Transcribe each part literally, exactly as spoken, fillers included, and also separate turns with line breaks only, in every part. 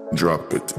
Drop it.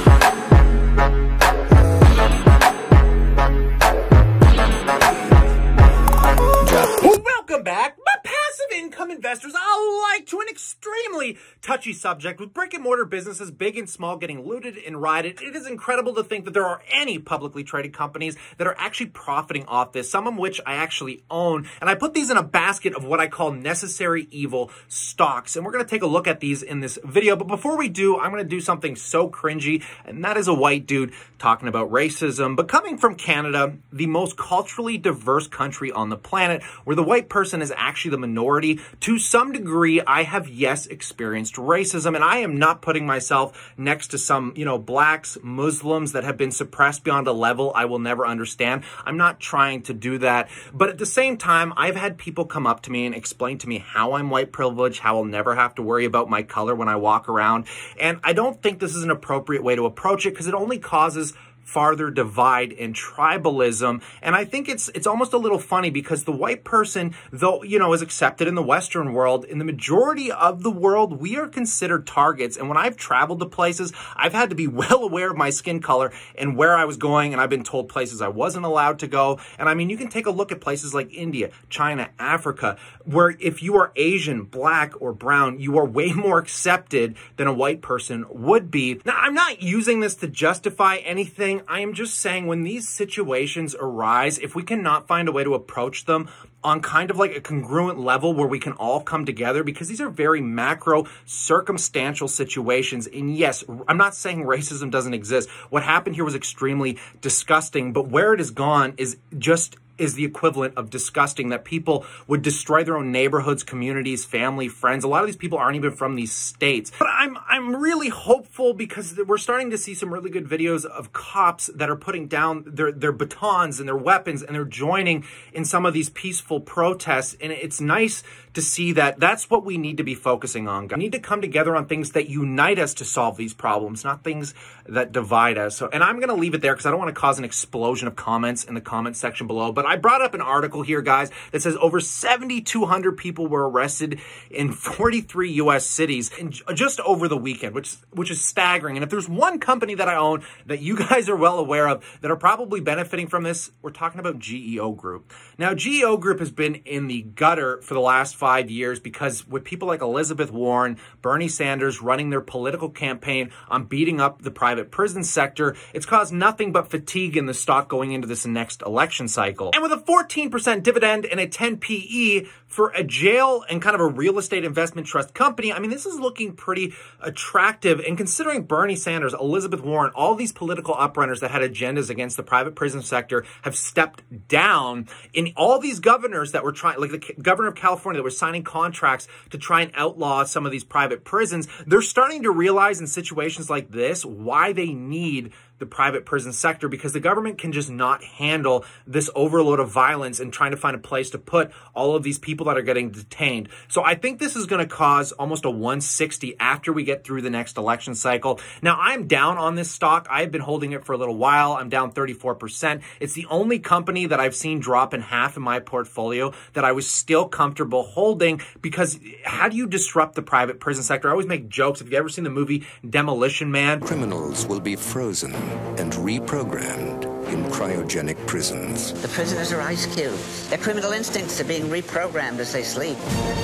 Welcome back. My passive income investors are like to an extremely touchy subject with brick and mortar businesses, big and small, getting looted and rioted. It is incredible to think that there are any publicly traded companies that are actually profiting off this, some of which I actually own. And I put these in a basket of what I call necessary evil stocks. And we're going to take a look at these in this video. But before we do, I'm going to do something so cringy, and that is a white dude talking about racism. But coming from Canada, the most culturally diverse country on the planet, where the white person is actually the minority, to some degree, I have, yes, experienced racism, and I am not putting myself next to some, you know, blacks, Muslims that have been suppressed beyond a level I will never understand. I'm not trying to do that, but at the same time, I've had people come up to me and explain to me how I'm white privileged, how I'll never have to worry about my color when I walk around, and I don't think this is an appropriate way to approach it because it only causes farther divide and tribalism. And I think it's it's almost a little funny because the white person, though, you know, is accepted in the Western world, in the majority of the world, we are considered targets. And when I've traveled to places, I've had to be well aware of my skin color and where I was going. And I've been told places I wasn't allowed to go. And I mean, you can take a look at places like India, China, Africa, where if you are Asian, black, or brown, you are way more accepted than a white person would be. Now, I'm not using this to justify anything. I am just saying when these situations arise, if we cannot find a way to approach them on kind of like a congruent level where we can all come together, because these are very macro circumstantial situations. And yes, I'm not saying racism doesn't exist. What happened here was extremely disgusting, but where it has gone is just is the equivalent of disgusting, that people would destroy their own neighborhoods, communities, family, friends. A lot of these people aren't even from these states. But I'm I'm really hopeful because we're starting to see some really good videos of cops that are putting down their, their batons and their weapons, and they're joining in some of these peaceful protests. And it's nice to see that that's what we need to be focusing on. We need to come together on things that unite us to solve these problems, not things that divide us. So, and I'm going to leave it there because I don't want to cause an explosion of comments in the comment section below. But I brought up an article here, guys, that says over seven thousand two hundred people were arrested in forty-three U S cities in just over the weekend, which, which is staggering. And if there's one company that I own that you guys are well aware of that are probably benefiting from this, we're talking about G E O Group. Now, G E O Group has been in the gutter for the last five years because with people like Elizabeth Warren, Bernie Sanders running their political campaign on beating up the private prison sector, it's caused nothing but fatigue in the stock going into this next election cycle. And with a fourteen percent dividend and a ten P E for a jail and kind of a real estate investment trust company, I mean, this is looking pretty attractive. And considering Bernie Sanders, Elizabeth Warren, all these political uprunners that had agendas against the private prison sector have stepped down, in all these governors that were trying, like the governor of California that was signing contracts to try and outlaw some of these private prisons, they're starting to realize in situations like this why they need the private prison sector, because the government can just not handle this overload of violence and trying to find a place to put all of these people that are getting detained. So I think this is going to cause almost a one sixty after we get through the next election cycle. Now, I'm down on this stock. I've been holding it for a little while. I'm down thirty-four percent. It's the only company that I've seen drop in half in my portfolio that I was still comfortable holding, because how do you disrupt the private prison sector? I always make jokes. Have you ever seen the movie Demolition Man?
Criminals will be frozen and reprogrammed in cryogenic prisons.
The prisoners are ice cubes. Their criminal instincts are being reprogrammed as they sleep.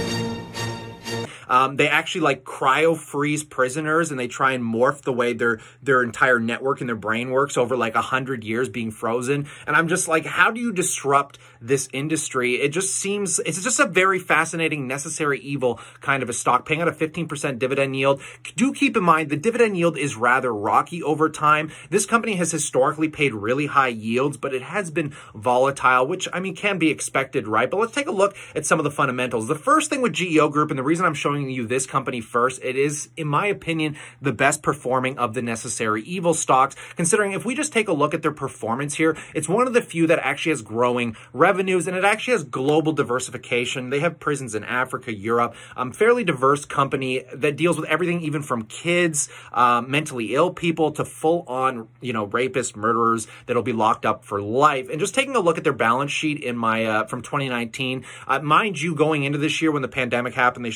Um, they actually like cryo-freeze prisoners, and they try and morph the way their their entire network and their brain works over like a hundred years being frozen. And I'm just like, how do you disrupt this industry? It just seems, it's just a very fascinating, necessary evil kind of a stock, paying out a fifteen percent dividend yield. Do keep in mind, the dividend yield is rather rocky over time. This company has historically paid really high yields, but it has been volatile, which, I mean, can be expected, right? But let's take a look at some of the fundamentals. The first thing with G E O Group, and the reason I'm showing you this company first, it is, in my opinion, the best performing of the necessary evil stocks, considering if we just take a look at their performance here, it's one of the few that actually has growing revenues, and it actually has global diversification. They have prisons in Africa, Europe, um, fairly diverse company that deals with everything, even from kids, um, mentally ill people, to full-on, you know, rapists, murderers that'll be locked up for life. And just taking a look at their balance sheet in my uh, from twenty nineteen, uh, mind you, going into this year when the pandemic happened, they shut down court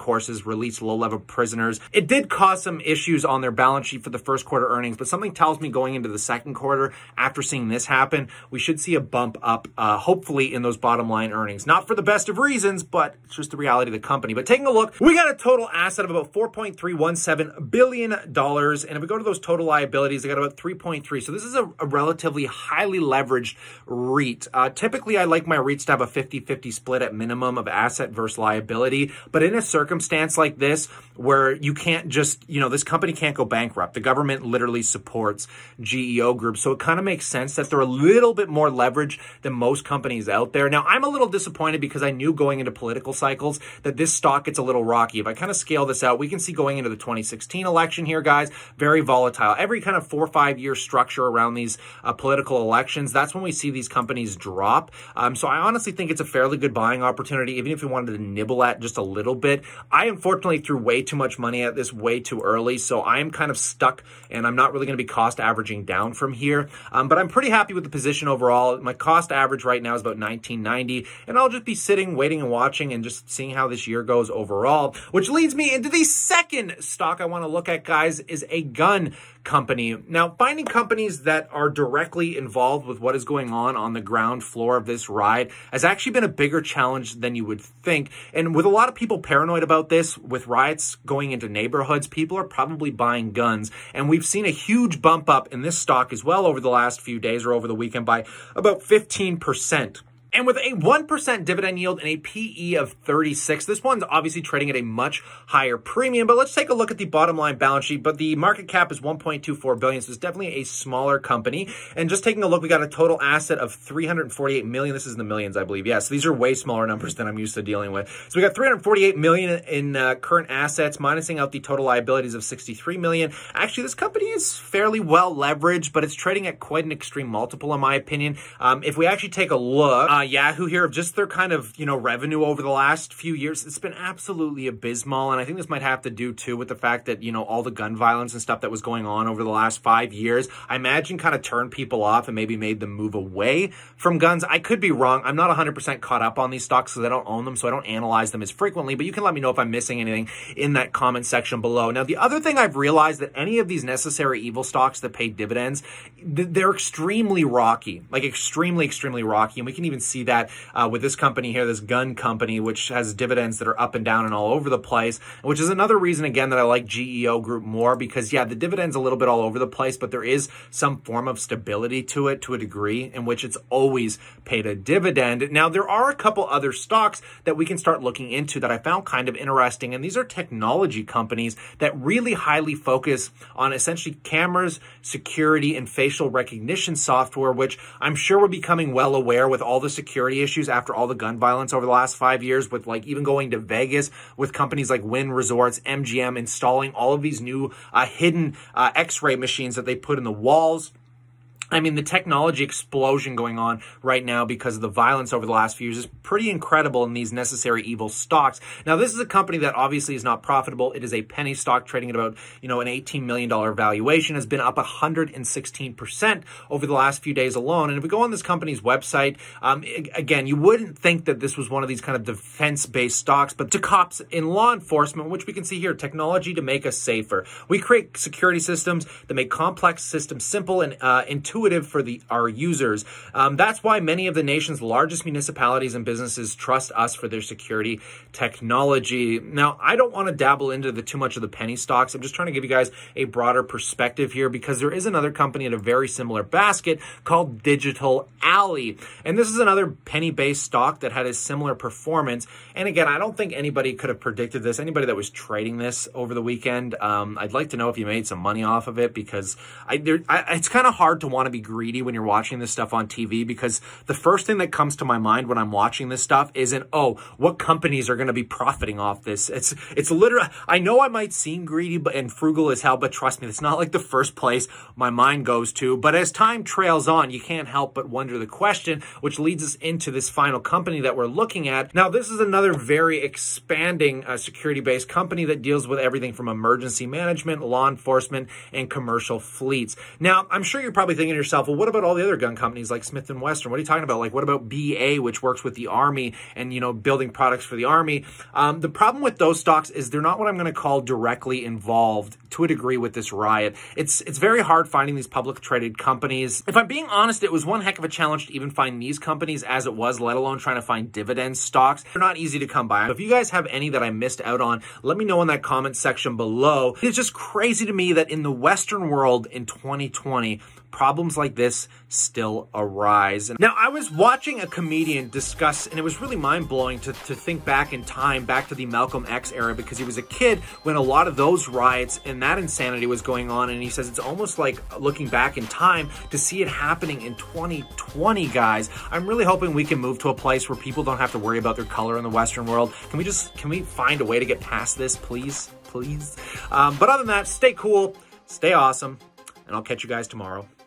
courses, release low-level prisoners. It did cause some issues on their balance sheet for the first quarter earnings, but something tells me going into the second quarter, after seeing this happen, we should see a bump up, uh, hopefully in those bottom line earnings. Not for the best of reasons, but it's just the reality of the company. But taking a look, we got a total asset of about four point three one seven billion dollars. And if we go to those total liabilities, they got about three point three. So this is a, a relatively highly leveraged REIT. Uh, typically, I like my REITs to have a fifty fifty split at minimum of asset versus liability. But in a circumstance like this, where you can't just, you know, this company can't go bankrupt. The government literally supports G E O Group. So it kind of makes sense that they're a little bit more leveraged than most companies out there. Now, I'm a little disappointed because I knew going into political cycles that this stock gets a little rocky. If I kind of scale this out, we can see going into the twenty sixteen election here, guys, very volatile. Every kind of four or five year structure around these uh, political elections, that's when we see these companies drop. Um, so I honestly think it's a fairly good buying opportunity, even if you wanted to nibble at just a little bit. I unfortunately threw way too much money at this way too early, so I'm kind of stuck, and I'm not really going to be cost averaging down from here. Um, but I'm pretty happy with the position overall. My cost average right now is about nineteen ninety, and I'll just be sitting, waiting and watching and just seeing how this year goes overall, which leads me into the second stock I want to look at, guys, is a gun company. Now, finding companies that are directly involved with what is going on on the ground floor of this ride has actually been a bigger challenge than you would think. And with a lot of people paranoid about this, with riots going into neighborhoods, people are probably buying guns. And we've seen a huge bump up in this stock as well over the last few days or over the weekend by about fifteen percent. And with a one percent dividend yield and a P E of thirty-six, this one's obviously trading at a much higher premium. But let's take a look at the bottom line balance sheet. But the market cap is one point two four billion dollars, so it's definitely a smaller company. And just taking a look, we got a total asset of three hundred forty-eight million dollars. This is in the millions, I believe. Yes, yeah, so these are way smaller numbers than I'm used to dealing with. So we got three hundred forty-eight million dollars in uh, current assets, minusing out the total liabilities of sixty-three million dollars. Actually, this company is fairly well leveraged, but it's trading at quite an extreme multiple, in my opinion. Um, if we actually take a look, uh, Yahoo here, of just their kind of, you know, revenue over the last few years, it's been absolutely abysmal. And I think this might have to do too with the fact that, you know, all the gun violence and stuff that was going on over the last five years, I imagine kind of turned people off and maybe made them move away from guns. I could be wrong. I'm not one hundred percent caught up on these stocks because I don't own them, so I don't analyze them as frequently, but you can let me know if I'm missing anything in that comment section below. Now, the other thing I've realized that any of these necessary evil stocks that pay dividends, they're extremely rocky, like extremely, extremely rocky. And we can even see that Uh, with this company here, this gun company, which has dividends that are up and down and all over the place, which is another reason, again, that I like G E O Group more because, yeah, the dividend's a little bit all over the place, but there is some form of stability to it to a degree in which it's always paid a dividend. Now, there are a couple other stocks that we can start looking into that I found kind of interesting, and these are technology companies that really highly focus on essentially cameras, security, and facial recognition software, which I'm sure we're becoming well aware with all the security issues after all the gun violence over the last five years, with like even going to Vegas with companies like Wynn Resorts, M G M, installing all of these new uh, hidden uh, X-ray machines that they put in the walls. I mean, the technology explosion going on right now because of the violence over the last few years is pretty incredible in these necessary evil stocks. Now, this is a company that obviously is not profitable. It is a penny stock trading at about, you know, an eighteen million dollar valuation, has been up one hundred sixteen percent over the last few days alone. And if we go on this company's website, um, again, you wouldn't think that this was one of these kind of defense-based stocks, but to cops in law enforcement, which we can see here, technology to make us safer. We create security systems that make complex systems simple and uh, intuitive for the our users. Um, that's why many of the nation's largest municipalities and businesses trust us for their security technology. Now, I don't want to dabble into the too much of the penny stocks. I'm just trying to give you guys a broader perspective here because there is another company in a very similar basket called Digital Ally. And this is another penny-based stock that had a similar performance. And again, I don't think anybody could have predicted this. Anybody that was trading this over the weekend, um, I'd like to know if you made some money off of it because I, there, I, it's kind of hard to want to be greedy when you're watching this stuff on T V because the first thing that comes to my mind when I'm watching this stuff isn't, oh, what companies are going to be profiting off this? It's it's literally, I know I might seem greedy but and frugal as hell, but trust me, it's not like the first place my mind goes to. But as time trails on, you can't help but wonder the question, which leads us into this final company that we're looking at. Now, this is another very expanding uh, security-based company that deals with everything from emergency management, law enforcement, and commercial fleets. Now, I'm sure you're probably thinking to yourself, well, what about all the other gun companies like Smith and Wesson? What are you talking about? Like, what about B A, which works with the Army and, you know, building products for the Army? Um, the problem with those stocks is they're not what I'm going to call directly involved to a degree with this riot. It's, it's very hard finding these public traded companies. If I'm being honest, it was one heck of a challenge to even find these companies as it was, let alone trying to find dividend stocks. They're not easy to come by. If you guys have any that I missed out on, let me know in that comment section below. It's just crazy to me that in the Western world in twenty twenty, problems like this still arise. Now, I was watching a comedian discuss, and it was really mind-blowing to, to think back in time, back to the Malcolm X era, because he was a kid when a lot of those riots and that insanity was going on, and he says it's almost like looking back in time to see it happening in twenty twenty, guys. I'm really hoping we can move to a place where people don't have to worry about their color in the Western world. Can we just, can we find a way to get past this, please? Please? Um, but other than that, stay cool, stay awesome, and I'll catch you guys tomorrow.